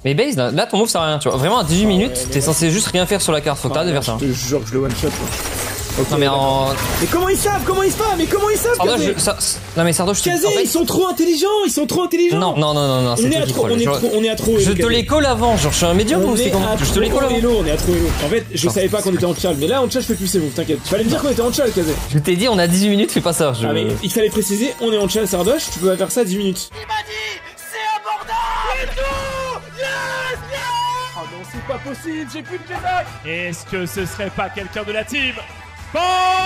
Mais base, là ton move sert à rien, tu vois. Vraiment à 18 minutes, t'es censé juste rien faire sur la carte, faut que t'arrêtes de faire ça. Je te jure que je le one shot. Non mais en... Mais comment ils savent? Comment ils savent? Mais comment ils savent? Non mais Sardoche, Kazé, ils sont trop intelligents, ils sont trop intelligents. Non, c'est toi qui troll. On est à trop. Je te les colle avant, genre je suis un médium ou c'est comment? Je te les colle avant. On est à trop hello. En fait, je savais pas qu'on était en chal, mais là en chal je fais plus ces moves, t'inquiète. Fallait me dire qu'on était en chal, Kazé. Je t'ai dit on a 18 minutes, fais pas ça. Ah mais il fallait préciser, on est en chal Sardoche, tu peux faire ça à 10 minutes. Il m'a dit, c'est abordable et tout. Yes, yes. Ah non, c'est pas possible, j'ai plus de Jedi. Est-ce que ce serait pas quelqu'un de la team? Paul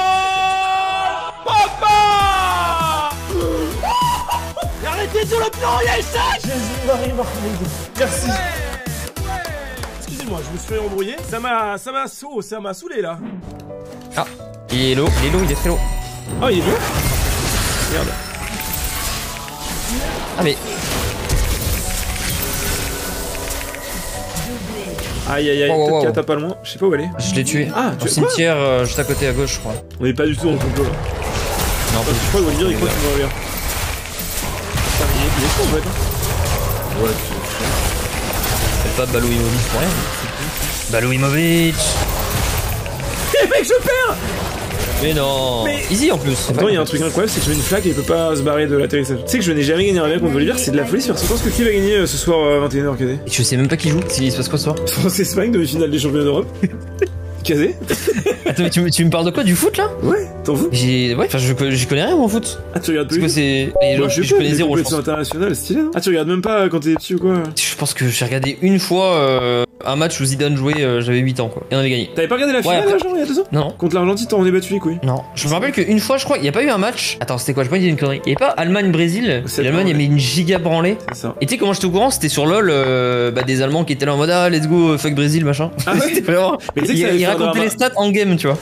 Papa. Arrêtez tout le plan, il y a échec. Merci. Excusez-moi, je me suis fait embrouiller. Ça m'a saoulé là. Ah, il est low, il est très low. Oh, il est low. Merde. Ah mais... Aïe aïe aïe, peut-être qu'elle tape pas loin, je sais pas où elle est. Je l'ai tué. Ah, au cimetière, juste à côté à gauche, je crois. On est pas du tout dans le complot là. Non, pas du Je crois que Olivier il croit qu'il me revient. Putain, mais il est fou en fait. Ouais, c'est pas Balou Imovic pour rien. Balou Imovic. Eh mec, je perds. Mais non. Mais... Easy en plus. Attends, il y a un truc incroyable, c'est que je mets une flaque et il peut pas se barrer de l'atterrissage. Tu sais que je n'ai jamais gagné un rêve contre Olivier, c'est de la folie. Je pense que qui va gagner ce soir à 21h, Kazé? Je sais même pas qui joue, il se passe quoi ce soir? France-Espagne, demi-finale des championnats d'Europe. Kazé? Attends, tu me parles de quoi? Du foot là? Ouais, t'en fous? Ouais, enfin j'y connais rien moi en foot. Ah, tu regardes plus? Parce que c'est. Je connais zéro, je pense. International, stylé, hein? Ah, tu regardes même pas quand t'es petit ou quoi? Je pense que j'ai regardé une fois un match où Zidane jouait, j'avais 8 ans quoi. Et on avait gagné. T'avais pas regardé la finale là, genre, il y a 2 ans? Non. Contre l'Argentine, t'en est battu les couilles? Non. Je me rappelle qu'une fois, je crois, il y a pas eu un match. Attends, c'était quoi? Je peux pas dire une connerie. Il y avait pas Allemagne-Brésil. L'Allemagne a mis une giga branlée. C'est ça. Et tu sais comment j'étais au courant? C'était sur LoL, des Allemands qui étaient là en mode ah, let's go, fuck Brésil, machin. Ah ouais? C'était vraiment. Ils racontaient les stats en game, tu vois.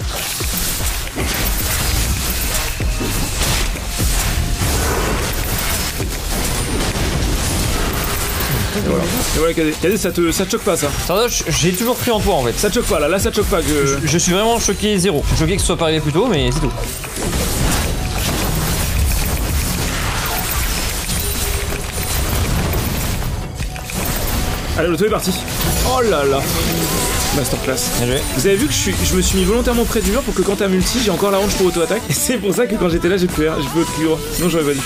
Et voilà, Kazé, ça te choque pas ça? Sardoche, j'ai toujours cru en toi en fait. Ça te choque pas là ça te choque pas que... Je suis vraiment choqué zéro. Je suis choqué que ce soit pas arrivé plus tôt, mais c'est tout. Allez, l'auto est parti. Oh là là. Masterclass. Bien joué. Vous avez vu que je me suis mis volontairement près du mur pour que quand t'as multi, j'ai encore la range pour auto-attaque. Et c'est pour ça que quand j'étais là, j'ai pu autre clic droit. Sinon, j'aurais pas dû.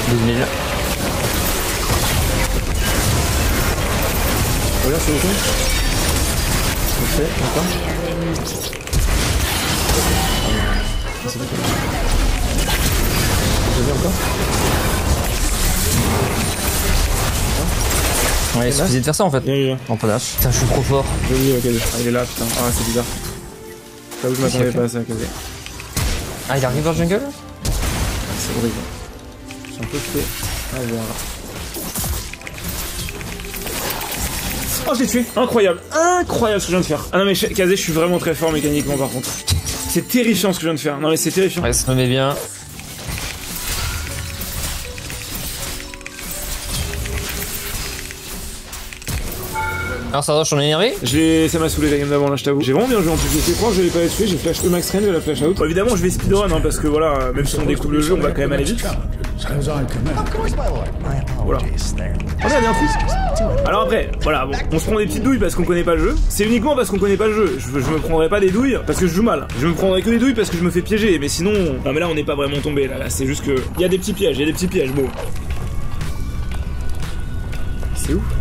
Regarde sur le compte. Parfait, encore. Vous avez encore? Ouais, il suffisait de faire ça en fait. Bien. En panache. Putain, je suis trop fort. Joli, ok. Ah, il est là, putain. Ah, c'est bizarre. Là où je m'attendais pas à ça, Kazé. Ah, il arrive dans le jungle? C'est horrible. Je suis un peu fait. Ah, voilà. Oh, je l'ai tué. Incroyable. Incroyable ce que je viens de faire. Ah non mais Kazé, je suis vraiment très fort mécaniquement par contre. C'est terrifiant ce que je viens de faire. Non mais c'est terrifiant. Ouais, ça me met bien. Alors Sardoche, on est énervé? Ça m'a saoulé la game d'avant là, je t'avoue. J'ai vraiment bien joué en plus. J'ai fait croire que je l'ai pas tué, j'ai flash max range, j'ai la flash out. Bon, évidemment, je vais speedrun hein, parce que voilà, même si on découvre le jeu, on va quand même aller vite. Voilà. On a bien fou. Alors après, voilà, bon, on se prend des petites douilles parce qu'on connaît pas le jeu. C'est uniquement parce qu'on connaît pas le jeu. Je me prendrai pas des douilles parce que je joue mal. Je me prendrai que des douilles parce que je me fais piéger. Mais sinon, non mais là on n'est pas vraiment tombé. Là c'est juste que il y a des petits pièges, bon. C'est où?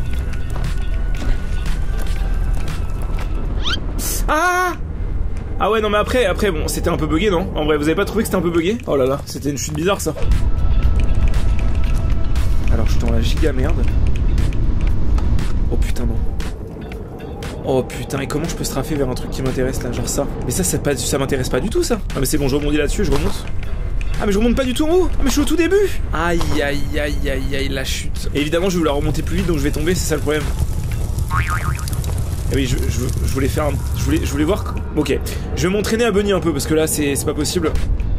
Ah ouais non mais après bon c'était un peu bugué non? En vrai vous avez pas trouvé que c'était un peu bugué? Oh là là c'était une chute bizarre ça. Alors je suis dans la giga merde. Oh putain non. Oh putain et comment je peux straffer vers un truc qui m'intéresse là genre ça? Mais ça m'intéresse pas du tout ça. Ah mais c'est bon je rebondis là-dessus je remonte. Ah mais je remonte pas du tout en haut. Ah mais je suis au tout début. Aïe la chute. Et évidemment je vais vouloir remonter plus vite donc je vais tomber c'est ça le problème. Ah oui, je voulais faire un... Je voulais voir... Ok. Je vais m'entraîner à bunny un peu, parce que là, c'est pas possible.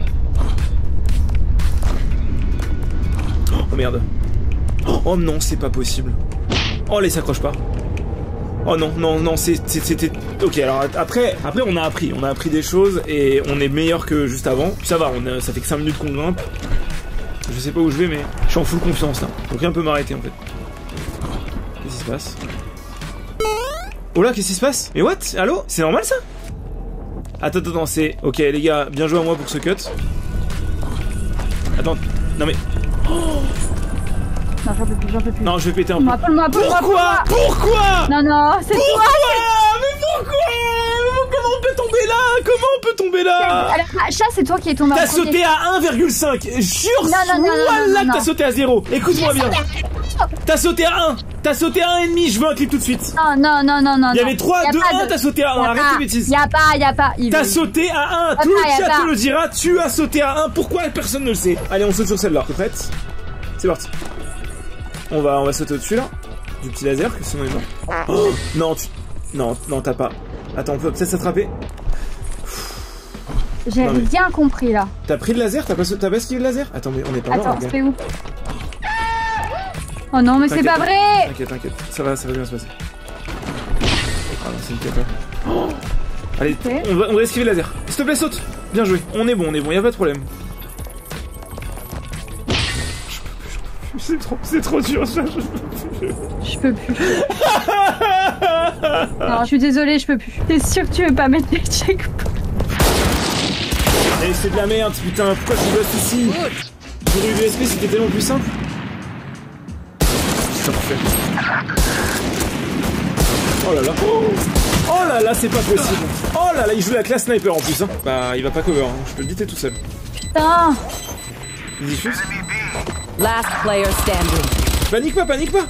Oh merde. Oh non, c'est pas possible. Oh là, il s'accroche pas. Oh non, c'était... Ok, alors après, on a appris des choses, et on est meilleur que juste avant. Ça va, ça fait que 5 minutes qu'on grimpe. Je sais pas où je vais, mais je suis en full confiance, là. Donc rien peut m'arrêter, en fait. Qu'est-ce qui se passe? Oh là, qu'est-ce qui se passe? Mais what? Allô? C'est normal ça? Attends, c'est... Ok les gars, bien joué à moi pour ce cut. Attends, non mais... Non, j'en peux plus. Non, je vais péter un peu. Pourquoi? Non, c'est toi. Mais pourquoi? Comment on peut tomber là? Alors, chat, c'est toi qui es tombé en T'as premier. sauté à 1,5. Jure, Non. t'as sauté à 0. Écoute-moi bien. T'as sauté à 1. T'as sauté à 1,5. Je veux un clip tout de suite. Non. Il y avait 3, 2, 1. T'as sauté à 1. Arrête tes bêtises. Y a pas. T'as sauté à 1. Tout le chat te le dira. Tu as sauté à 1. Pourquoi personne ne le sait? Allez, on saute sur celle-là. T'es prête? C'est parti. On va sauter au-dessus là. Du petit laser, que sinon il est mort. Oh, non, t'as pas. Attends, on peut peut-être s'attraper. J'ai rien compris là. T'as pris le laser? T'as pas esquivé le laser? Attends, mais on est pas mort. Attends, c'est où? Oh non, mais c'est pas vrai! T'inquiète. Ça va bien se passer. Ah non, c'est une cata. Oh, allez, okay. on va esquiver le laser. S'il te plaît, saute. Bien joué. On est bon, y a pas de problème. C'est trop dur ça, je peux plus. Non, je suis désolée, je peux plus. T'es sûr que tu veux pas mettre des checkpoints? Eh, c'est de la merde, putain, pourquoi tu bosses ici? Pour USB, c'était tellement plus simple. Ça parfait. Oh là là. Oh là là, c'est pas possible. Oh là là, il joue la classe sniper en plus. Hein. Bah, il va pas cover, hein. Je peux le dire, t'es tout seul. Putain. Il diffuse. Last player standing. Panique pas.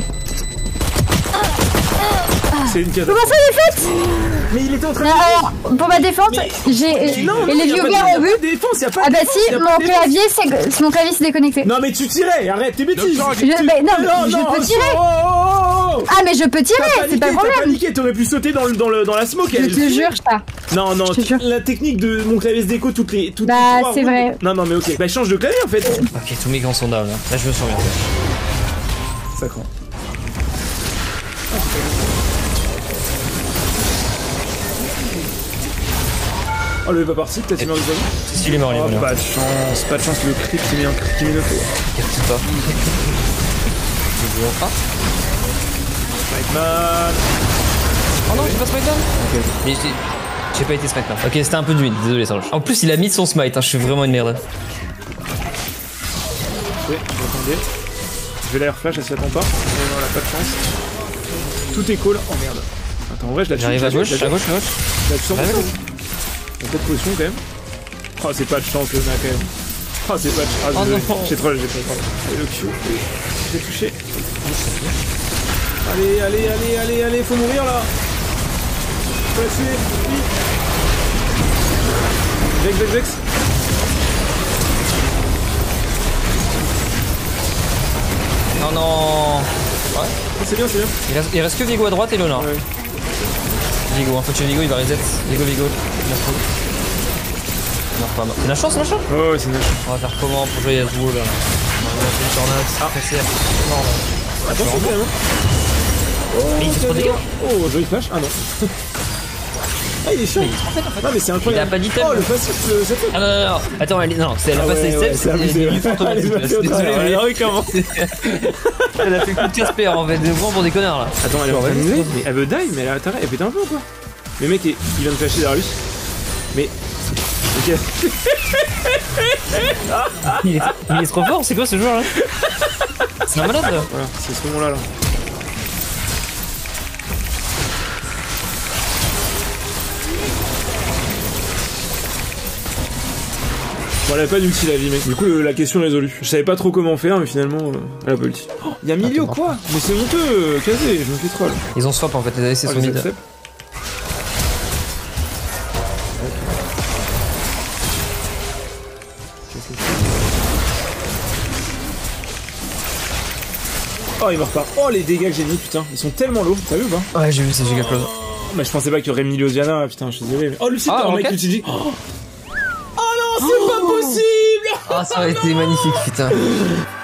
C'est une catastrophe. Comment ça les faites? Mais il était en train de... Alors, pour ma défense, j'ai... Non, et les viewers ont vu... Ah bah si, mon clavier s'est déconnecté. Non mais tu tirais, arrête tes bêtises. Je peux tirer. Ah mais je peux tirer, c'est pas le problème. T'as paniqué, t'aurais pu sauter dans la smoke. Je te jure, chat. Non, la technique de mon clavier se déco toutes les bah c'est vrai. Non mais ok, bah change de clavier en fait. Ok, tous mes gants sont down là. Là je me sens bien. Ça craint. Oh le pas parti, peut-être il meurt des amis. Si il est mort, il est mort. Pas de chance, le crit qui met le feu. Qu'est-ce que pas? Je vois pas. Spikeman. Oh non, j'ai pas Spikeman. Ok. Mais j'ai pas été Spikeman. Ok, c'était un peu du vide, désolé Serge. En plus, il a mis son smite, hein. Je suis vraiment une merde. Ok, attendez. Je vais l'air flash, elle s'y attend pas. Non, elle a pas de chance. Tout est cool. Oh merde. Attends, en vrai, je la tue. J'arrive à gauche. Je la tue sur mon sens. Il y a peut-être potion quand même. Oh, c'est pas de chance le mec quand même. Oh, c'est pas de chance. Ah, désolé. J'ai trop. Allez, le Q. J'ai touché. Allez, faut mourir là. Faut la tuer. Vite. Vex. Non. Ouais. C'est bien. Il reste que Vigo à droite et Lona. Ouais. Vigo, faut tuer Vigo, il va reset. Vigo. Non, c'est la chance, machin. Ouais, c'est une chance. On va faire comment pour jouer à ce jeu là? On va lancer une tornade, c'est mort là. Attention quand même. Mais il fait trop de dégâts. Oh, joli flash. Ah non. Ah, il est chiant. Non, mais c'est incroyable. Il a pas d'item. Oh, le passif, ça fait. Ah non. Attends, non, c'est la passe ouais, c'est abusé. Désolé, comment elle a fait coup de Casper en fait, vraiment pour des connards là. Attends, elle est en train de mourir. Mais elle veut die, mais elle pète un peu quoi. Le mec, il vient de flasher Darius. Mais. Ok. Il est trop fort, c'est quoi ce joueur là? C'est un malade là. Voilà, c'est ce moment là. Bon, elle a pas d'ulti la vie mec. Du coup la question est résolue. Je savais pas trop comment faire mais finalement elle a pas l'ulti. Oh, y'a Milio quoi? Mais c'est honteux, casé, je me fais troll. Ils ont swap en fait, les ADC sont mid. Oh il me repart. Oh les dégâts que j'ai mis putain, ils sont tellement lourds, t'as vu ou pas? Ouais j'ai vu c'est giga close. Mais je pensais pas qu'il y aurait Milio Diana, putain je suis désolé. Mais... Oh Lucie, t'as un mec qui utilise. Oh non c'est pas possible. Ah ça aurait été magnifique putain.